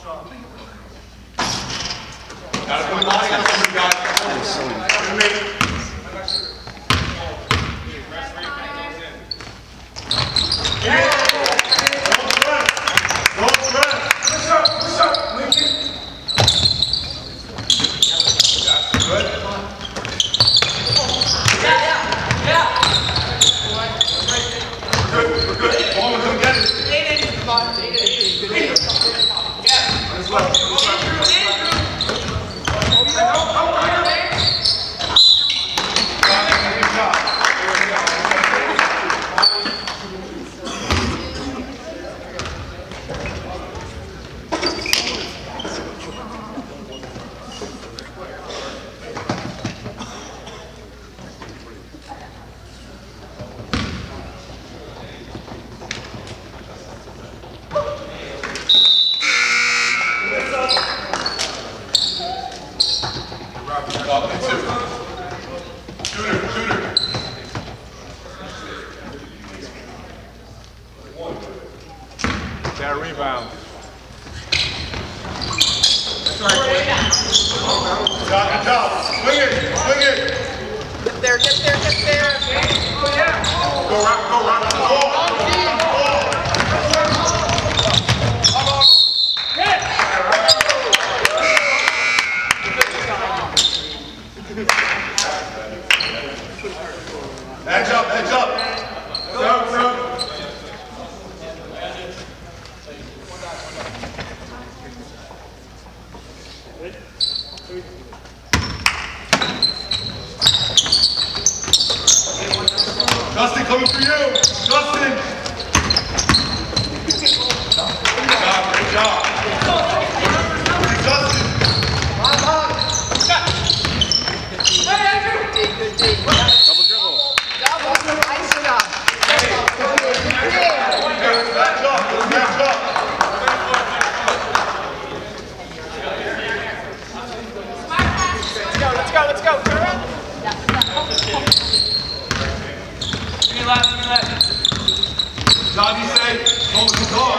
Gotta put body on somebody, guys. That rebound. Good job. Swing it. Swing it. Get there. Get there. Get there. Go right. Go right. Edge up. Edge up. Go. Justin, coming for you! Justin! Great job, great job! Justin! Good D. Double dribble. Double. Nice job. Back up, back up! Let's go. Turn around. Give me left. Job you say, hold the door.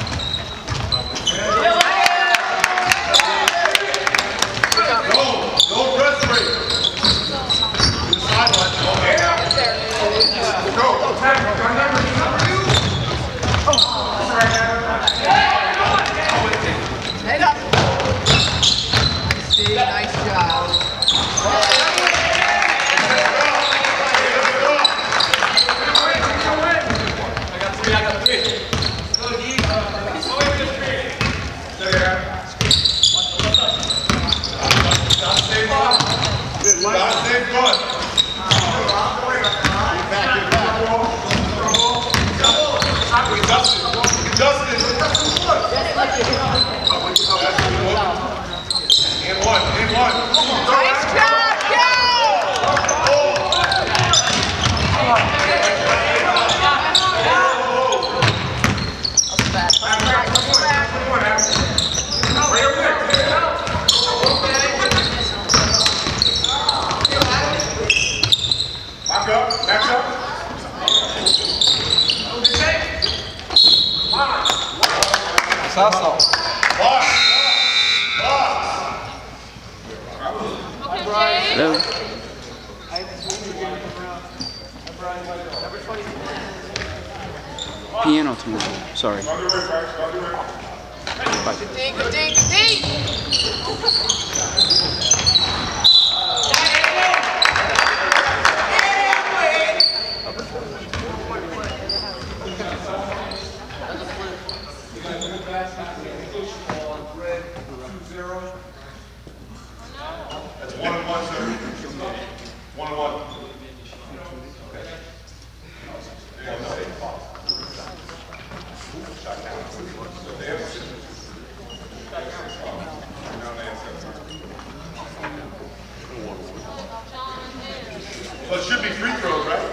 Go press break. To the sideline. Go. Head up. Nice job. Sasso. Hello. Piano tomorrow. Sorry. Bye. Good D. That's 1-1, sir. 1-1. So it should be free throws, right?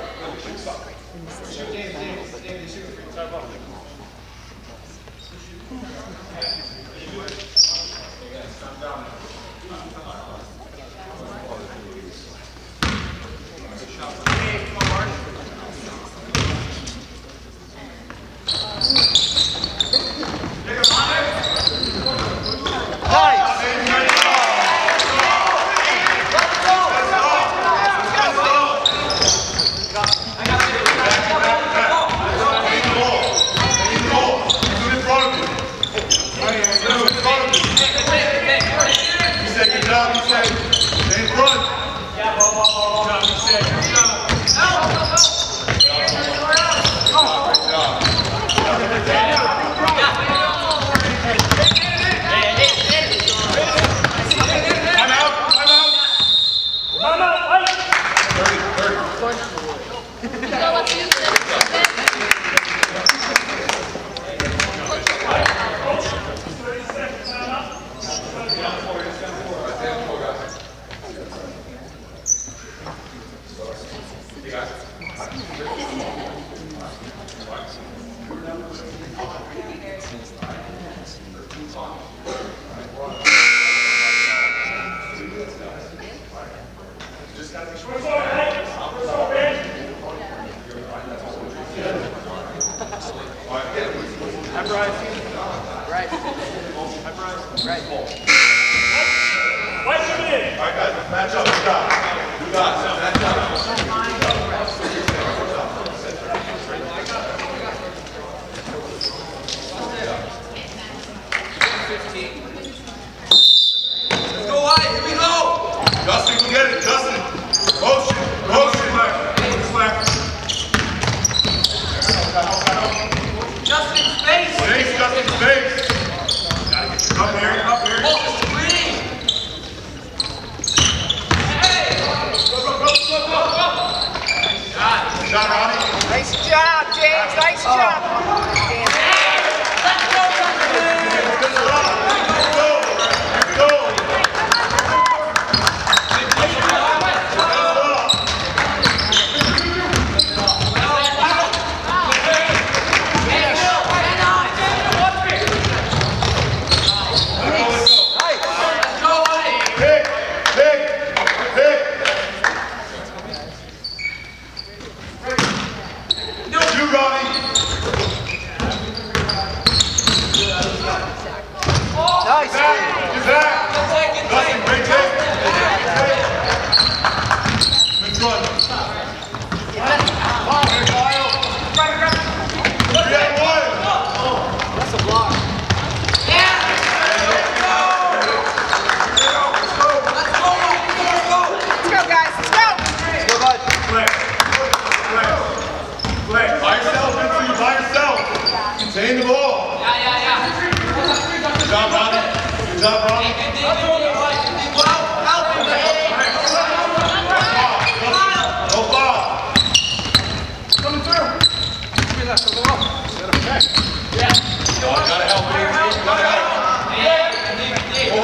right, guys, let's match up. Good job. Good job. Match up. Let's go wide. Here we go. Justin, go get it. Justin. Motion. Motion. Justin, space. Space, Justin, space. Gotta get you up here. Up here. Ball is free. Hey. Good job, Ronnie. Nice job, James. Nice job. Damn. Let's go, Justin. Good job. Let's go. Let's go. Contain the ball. Yeah. Good job, Ronnie. Good job, Ronnie. No foul. Coming through. Yeah. Gotta help me. Gotta help. Whoa.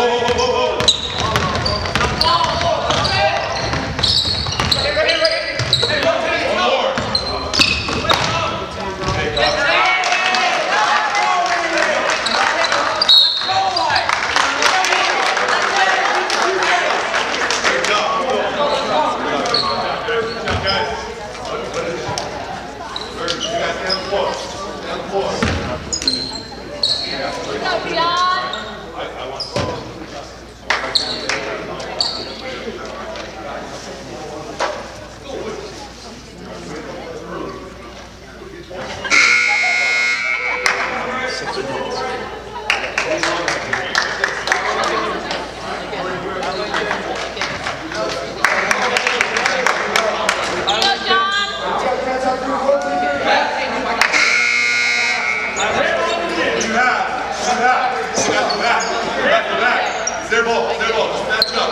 Their ball, just match up.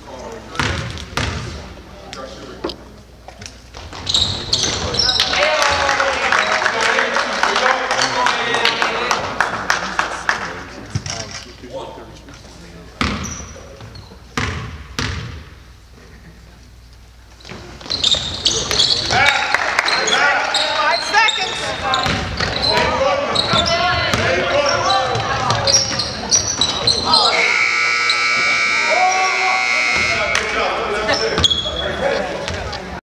Yeah. One.